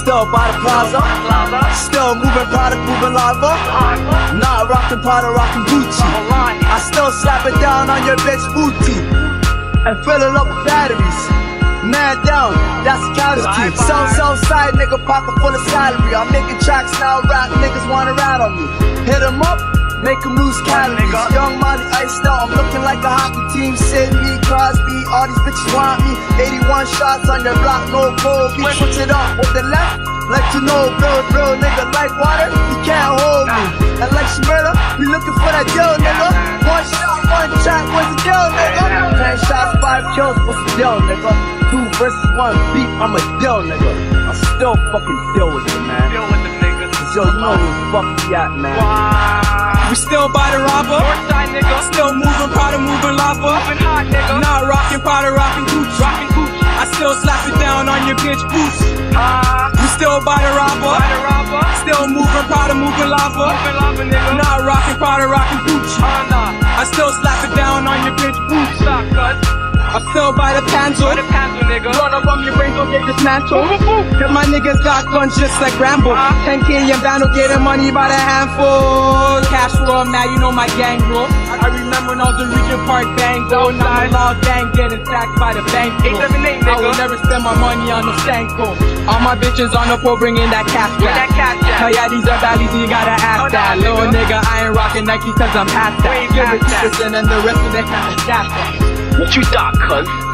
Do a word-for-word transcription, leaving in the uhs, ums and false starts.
Still by the plaza, still moving product, moving lava. Not rockin' Prada, rockin' Gucci. I still slap it down on your bitch booty and fill it up with batteries. Man down, that's a casualty. So, so side nigga, pocket full of salary. I'm making tracks now, rap niggas wanna rat on me. Hit 'em up, make 'em lose calories. Young Molly iced out, I'm looking like a hockey team. Sidney, Crosby, all these bitches want me. eighty-one shots on your block, no goal. He puts it up with the left, like to know, bro, bro, nigga, like water, you can't hold me. And like Smyrna, we looking for that deal, nigga. One shot, one track, what's the deal, nigga? Ten shots, five kills, what's the deal, nigga? Two versus one beat, I'm a deal, nigga. I still fucking deal with it, man. Deal with them niggas. Yo, you know where the fuck we at, man. Wow. We still by the robber. Northside nigga. Still moving, Prada, moving lava. Moving hot nigga. Not rocking Prada, rocking Gucci. Rocking Gucci. I still slap it down on your bitch boots. Ah. We still by the robber. By the robber. Still moving, Prada, moving lava. Moving lava nigga. Not rocking Prada, rocking Gucci. Ah nah. I still slap it down on your bitch boots. Stop, cuz. I still by the panzo. By the panzo nigga. Run up on your brain, don't get dismantled. Cause my niggas got guns just like Rambo. Uh-huh. ten K in bando, getting money by the handful. Cash roll, now you know my gang roll. I remember when I was in Region Park, bang, go. Now the law gang getting sacked by the bank. eight seven eight nigga. I will never spend my money on no Stanko. All my bitches on the pole bringing that cash Bring that cash back. back. Oh yeah, these are baddies, you gotta ask Oh, that. nah, Little nigga. nigga, I ain't rocking Nike cause I'm past that. Way Give it past two percent and the rest of that kind of gas. What you thought, cuz?